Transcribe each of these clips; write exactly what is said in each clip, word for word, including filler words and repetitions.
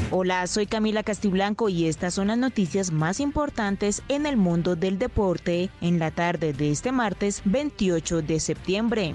Hola, soy Camila Castiblanco y estas son las noticias más importantes en el mundo del deporte en la tarde de este martes veintiocho de septiembre.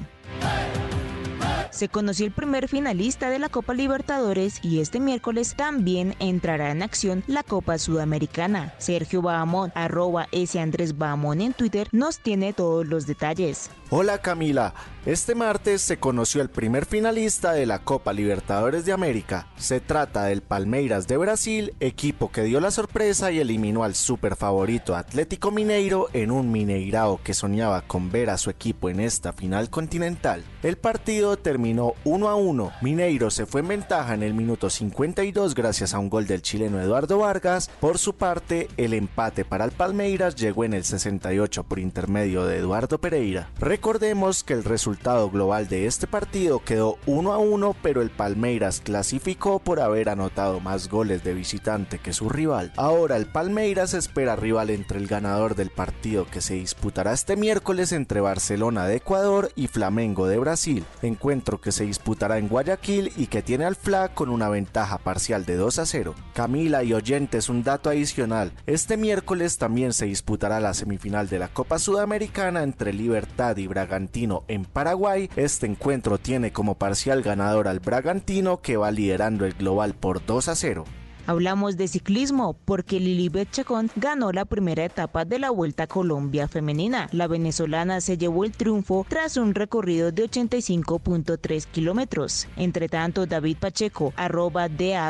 Se conoció el primer finalista de la Copa Libertadores y este miércoles también entrará en acción la Copa Sudamericana. Sergio Bahamón, arroba ese Andrés Bahamón en Twitter, nos tiene todos los detalles. Hola Camila, este martes se conoció el primer finalista de la Copa Libertadores de América. Se trata del Palmeiras de Brasil, equipo que dio la sorpresa y eliminó al superfavorito Atlético Mineiro en un Mineirao que soñaba con ver a su equipo en esta final continental. El partido terminó uno a uno, Mineiro se fue en ventaja en el minuto cincuenta y dos gracias a un gol del chileno Eduardo Vargas. Por su parte, el empate para el Palmeiras llegó en el sesenta y ocho por intermedio de Eduardo Pereira. Recordemos que el resultado global de este partido quedó uno a uno, pero el Palmeiras clasificó por haber anotado más goles de visitante que su rival. Ahora el Palmeiras espera rival entre el ganador del partido que se disputará este miércoles entre Barcelona de Ecuador y Flamengo de Brasil, encuentro que se disputará en Guayaquil y que tiene al F L A con una ventaja parcial de dos a cero. Camila y oyentes, un dato adicional: este miércoles también se disputará la semifinal de la Copa Sudamericana entre Libertad y Bragantino en Paraguay. Este encuentro tiene como parcial ganador al Bragantino, que va liderando el global por dos a cero. Hablamos de ciclismo porque Lilibet Chacón ganó la primera etapa de la Vuelta a Colombia femenina. La venezolana se llevó el triunfo tras un recorrido de ochenta y cinco punto tres kilómetros. Entre tanto, David Pacheco, arroba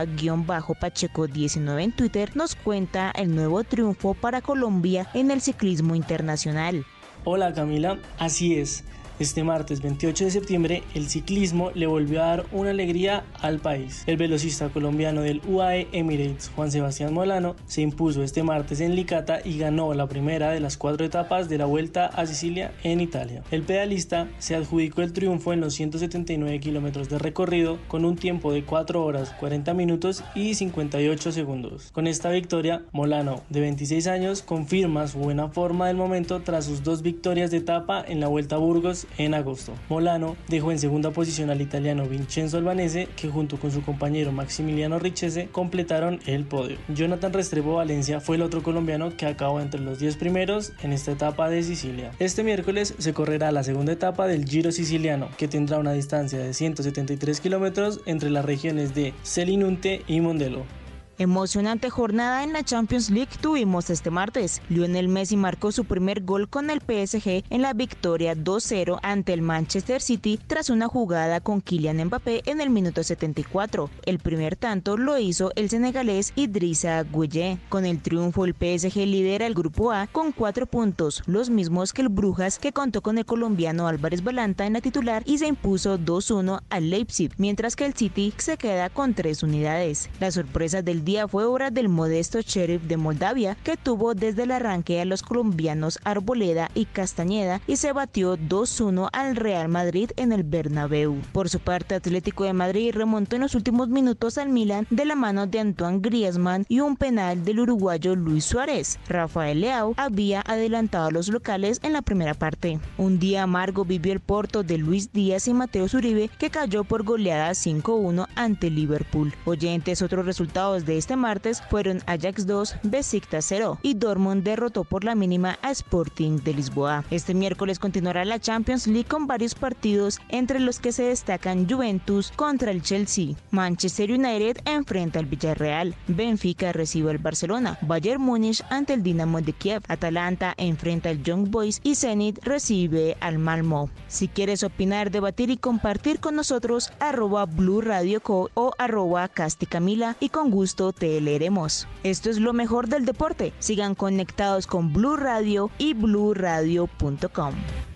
da-pacheco diecinueve en Twitter, nos cuenta el nuevo triunfo para Colombia en el ciclismo internacional. Hola Camila, así es. Este martes veintiocho de septiembre el ciclismo le volvió a dar una alegría al país. El velocista colombiano del U A E Emirates, Juan Sebastián Molano, se impuso este martes en Licata y ganó la primera de las cuatro etapas de la Vuelta a Sicilia en Italia. El pedalista se adjudicó el triunfo en los ciento setenta y nueve kilómetros de recorrido con un tiempo de cuatro horas cuarenta minutos y cincuenta y ocho segundos. Con esta victoria, Molano, de veintiséis años, confirma su buena forma del momento tras sus dos victorias de etapa en la Vuelta a Burgos en agosto. Molano dejó en segunda posición al italiano Vincenzo Albanese, que junto con su compañero Maximiliano Richese completaron el podio. Jonathan Restrepo Valencia fue el otro colombiano que acabó entre los diez primeros en esta etapa de Sicilia. Este miércoles se correrá la segunda etapa del Giro Siciliano, que tendrá una distancia de ciento setenta y tres kilómetros entre las regiones de Selinunte y Mondelo. Emocionante jornada en la Champions League tuvimos este martes. Lionel Messi marcó su primer gol con el P S G en la victoria dos cero ante el Manchester City tras una jugada con Kylian Mbappé en el minuto setenta y cuatro. El primer tanto lo hizo el senegalés Idrissa Gueye. Con el triunfo, el P S G lidera el grupo A con cuatro puntos, los mismos que el Brujas, que contó con el colombiano Álvarez Balanta en la titular y se impuso dos uno al Leipzig, mientras que el City se queda con tres unidades. La sorpresa del día fue obra del modesto Sheriff de Moldavia, que tuvo desde el arranque a los colombianos Arboleda y Castañeda y se batió dos uno al Real Madrid en el Bernabéu. Por su parte, Atlético de Madrid remontó en los últimos minutos al Milan de la mano de Antoine Griezmann y un penal del uruguayo Luis Suárez. Rafael Leao había adelantado a los locales en la primera parte. Un día amargo vivió el Porto de Luis Díaz y Mateo Uribe, que cayó por goleada cinco uno ante Liverpool. Oyentes, otros resultados de este martes fueron Ajax dos, Besiktas cero y Dortmund derrotó por la mínima a Sporting de Lisboa. Este miércoles continuará la Champions League con varios partidos, entre los que se destacan Juventus contra el Chelsea, Manchester United enfrenta al Villarreal, Benfica recibe al Barcelona, Bayern Múnich ante el Dinamo de Kiev, Atalanta enfrenta al Young Boys y Zenit recibe al Malmö. Si quieres opinar, debatir y compartir con nosotros, arroba Blue Radio Co o arroba Casticamila y con gusto te leeremos. Esto es lo mejor del deporte. Sigan conectados con Blue Radio y blue radio punto com.